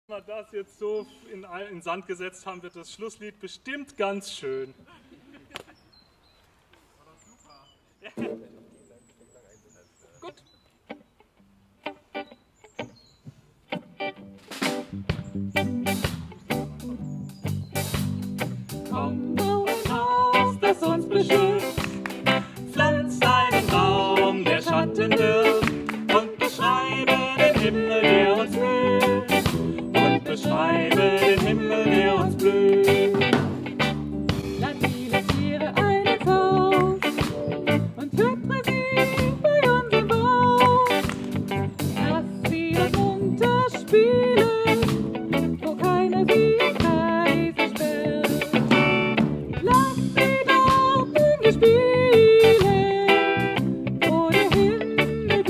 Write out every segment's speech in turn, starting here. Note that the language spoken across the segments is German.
Wenn wir das jetzt so in Sand gesetzt haben, wird das Schlusslied bestimmt ganz schön. Gut. Komm, bau ein Haus, das uns beschützt, pflanz einen Baum, der Schatten wirft, und beschreibe den Himmel, der uns blüht, und beschreibe den Himmel, der uns blüht. Lass viele Tiere eines Haus und füttere sie bei unserem Bau. Lass sie uns munter spielen, wo keiner sie im Kreise sperrt. Lass sie dort lange spielen, wo der Himmel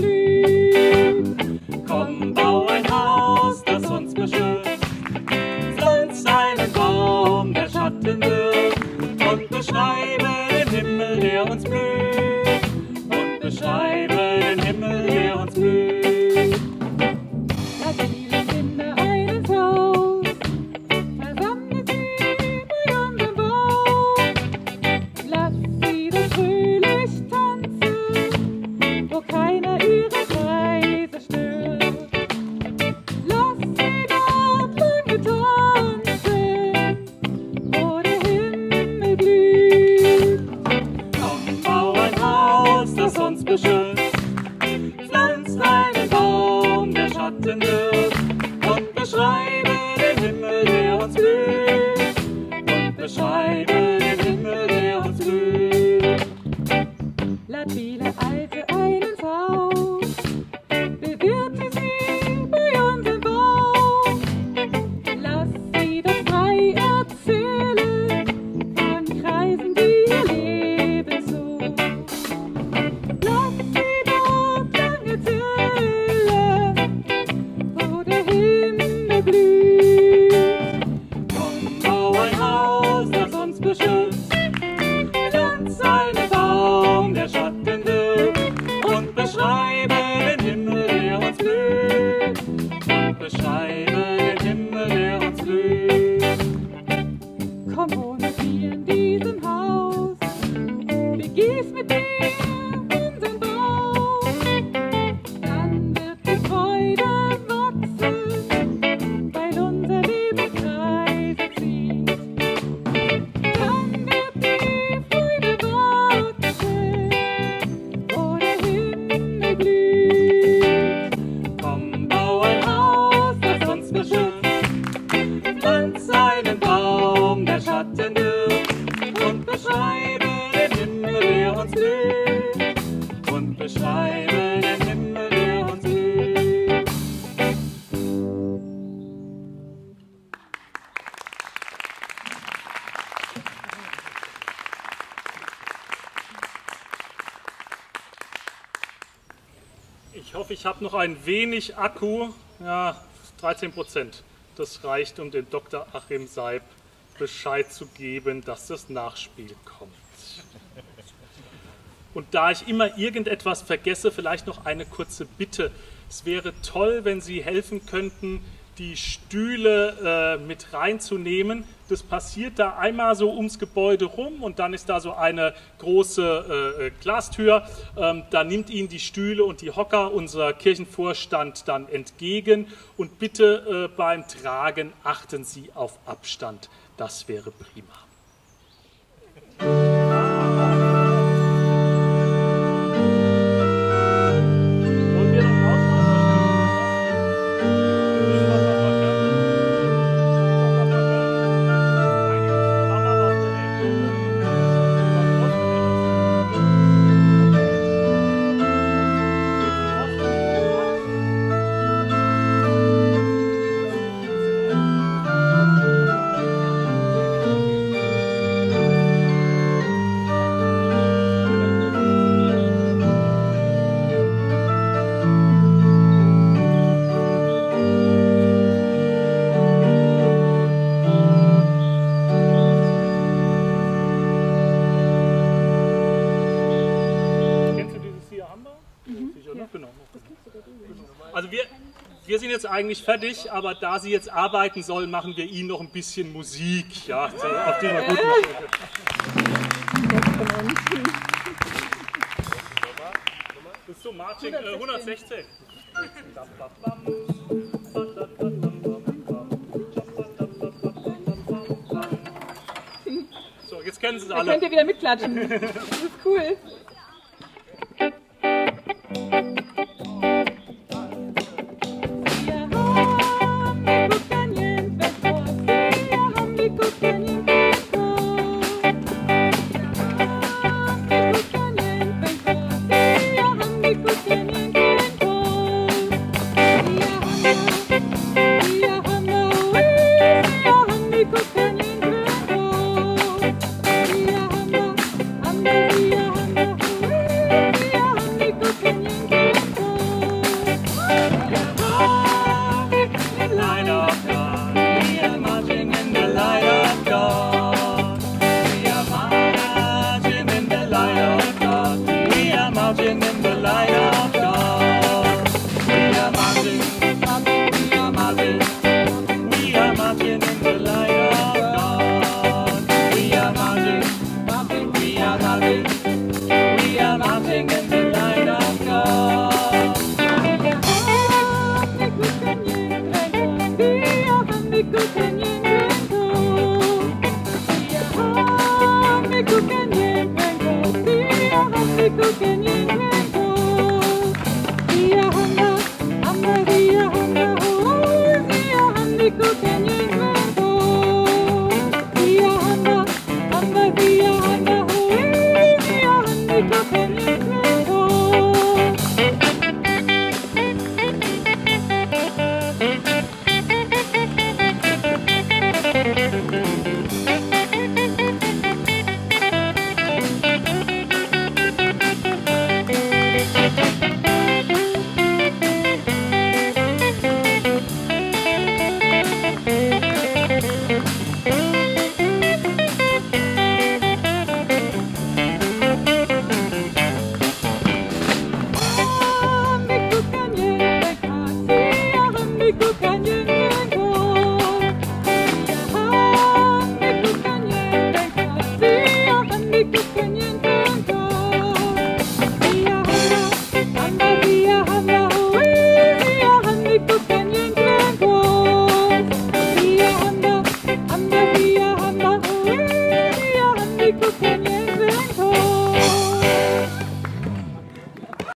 blüht. Komm, bau ein Haus, das uns beschützt, pflanz einen Baum, der Schatten wirft, und beschreibe den Himmel, der uns blüht, und beschreibe den Himmel, der uns blüht. Lass viele Kinder eines Haus, versammle sie bei unserem Bau. Lass sie doch fröhlich tanzen, wo keiner ihre Kreise stört. Lass sie dort lange tanzen, wo der Himmel blüht. Komm, bau ein Haus, das uns beschützt, pflanz einen Baum, der Schatten wirft, und beschreibe den Himmel, der uns blüht, und beschreibe den Himmel, der uns blüht. Lad viele Alte ein ins Haus, bewirte sie bei unserem Bau. Lass sie doch frei erzählen von Kreisen, die ihr Leben sucht. Lass sie dort lange zählen, wo der Himmel blüht. Komm, bau ein Haus, das uns beschützt, pflanz einen Baum, der Schatten wirft, und beschreibe den Himmel, der uns blüht, und beschreibe den Himmel, der uns blüht. Komm, wohne wir in diesem Haus, begieß mit dir unseren Bau. Dann wird die Freude wachsen, weil unser Leben Kreise zieht. Dann wird die Freude wachsen, wo der Himmel blüht. Komm, bau ein Haus, das uns beschützt, pflanz einen Baum, der Schatten wirft, und beschreibe den Himmel, der uns blüht, und beschreibe den Himmel, der uns blüht. Ich hoffe, ich habe noch ein wenig Akku. Ja, 13%. Das reicht, um dem Dr. Achim Seib Bescheid zu geben, dass das Nachspiel kommt. Und da ich immer irgendetwas vergesse, vielleicht noch eine kurze Bitte. Es wäre toll, wenn Sie helfen könnten, die Stühle mit reinzunehmen. Das passiert da einmal so ums Gebäude rum und dann ist da so eine große Glastür. Da nimmt Ihnen die Stühle und die Hocker unser Kirchenvorstand dann entgegen. Und bitte beim Tragen achten Sie auf Abstand. Das wäre prima. jetzt eigentlich fertig, aber da sie jetzt arbeiten soll, machen wir ihnen noch ein bisschen Musik, ja, auf die wir gut machen. Das ist so Marching 116. So, jetzt kennen Sie es alle. Da könnt ihr wieder mitklatschen. Das ist cool.